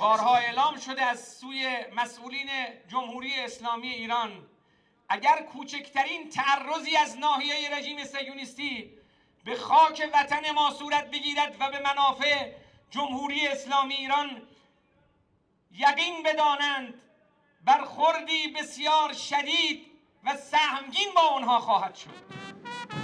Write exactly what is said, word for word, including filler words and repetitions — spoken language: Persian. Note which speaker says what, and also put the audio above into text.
Speaker 1: بارها اعلام شده از سوی مسئولین جمهوری اسلامی ایران اگر کوچکترین تعرضی از ناحیه رژیم صهیونیستی به خاک وطن ما صورت بگیرد و به منافع جمهوری اسلامی ایران، یقین بدانند برخوردی بسیار شدید و سهمگین با آنها خواهد شد.